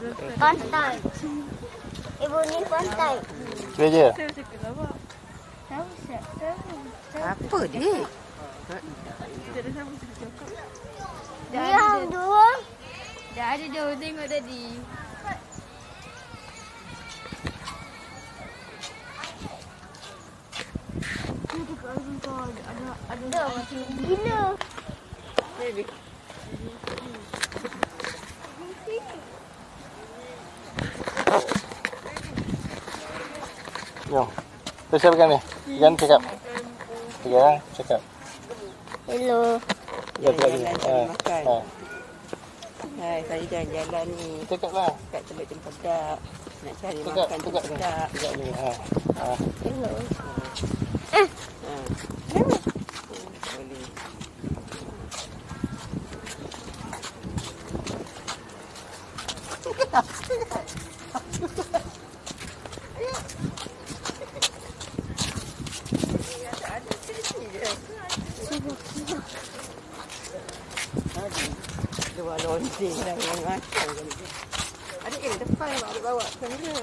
Pantai. Ibu ni pantai. Dia je. Apa dia? Yang dua. Dah ada dah tengok tadi. Ada macam gila. Jom. Saya pegang ni. Pegang cakap. Pegang cakap. Hello. Jalan-jalan makan. Hai, saya jalan-jalan ni. Cakaplah. Kat Teluk Cempedak. Nak cari Cakap, makan cakap. Cempedak. Cakap ni. Hello. Boleh. Dua lonceng dah makan. Adik ni depan adik bawa kamera.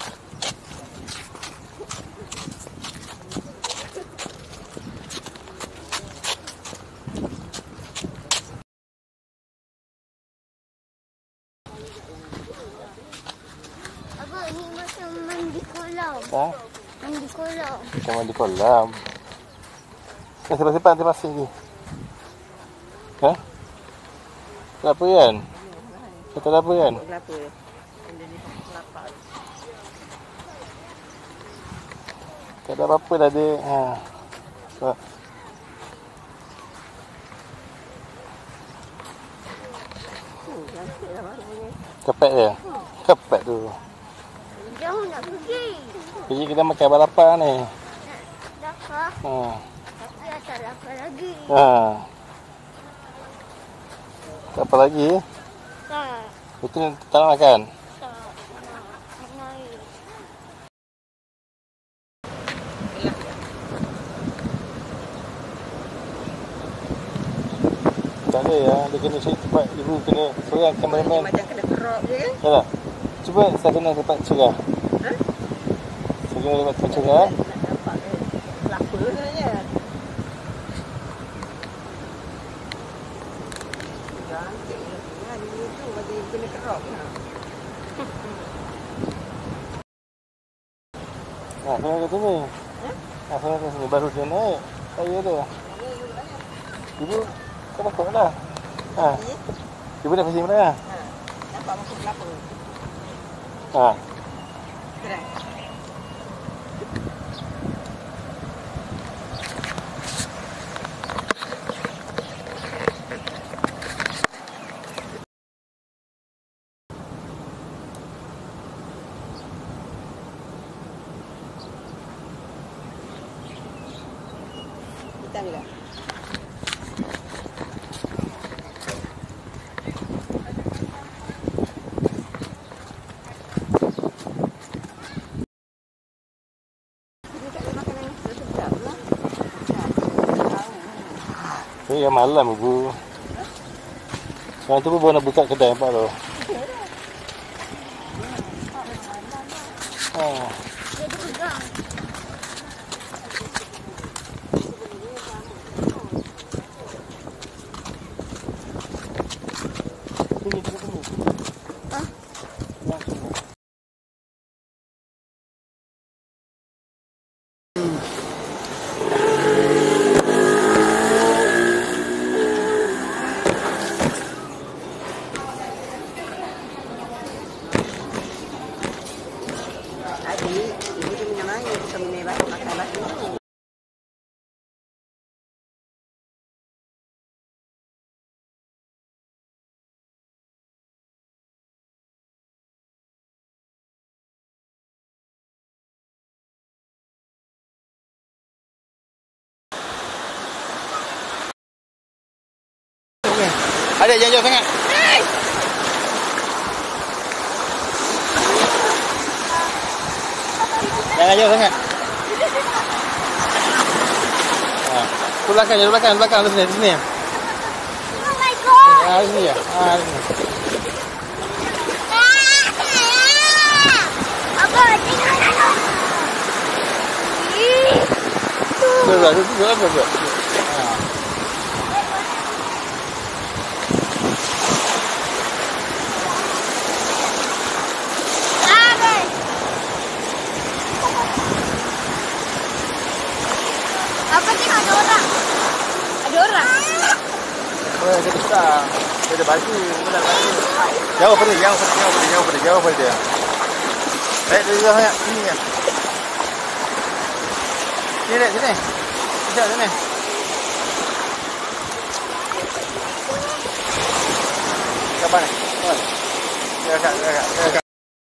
Abang, ni macam mandi kolam. Ha? Mandi kolam. Macam mandi kolam. Simpan nanti masih ni. Ha? Tak apa kan? Kata apa kan? Kelapa. Benda ni kelapa. Tak ada apa-apa dah dek. Ha. Tak. Cantik lah baru ni. Kepek dia. Kepek tu. Jauh nak pergi. Pergi kita makan balapan ni. Lapar. Ha. Tapi tak lapar lagi. Ha. Tak apa lagi? Tak. Betul tak nak makan? Tak. Naik. Tak ada ya. Dia kena cari tempat. Ibu kena seorang kameraman. Macam kena crop je kan? Tak tak? Cuba saya kena dapat cerah. Ha? Saya kena dapat cerah. Nak dapat kelapa sebenarnya. Cantik lah. Dia tu macam kena crop lah. Saya kat sini. Saya kat sini. Baru dia naik. Saya tu. Ibu, kau masuk lah. Ha. Ibu dah pasang mana? Nampak masuk kelapa. Ha. Keren. Hitam juga. Ya malam ibu. Sekarang tu pun baru nak buka kedai nampak tu. Ha. Dia pegang. Sini, sini. Ha? Ya, sini. Adik, ibu tu minum air. Bukan minum batu, makan batu tu. Adik jangan jauh sangat. Jangan jauh sangat. Ha. Belakang je, belakang sini, sini. Oh my god. Ha, sini ya. Ha, sini. Duduk, duduk. Apa sih ada orang? Ada orang. Oh, dia besar. Dia ada baju, benar baju. Jauh pada dia. Baik, dia sangat sini ya. Sini. Sekejap sini. Kapan ni? Ya, kak.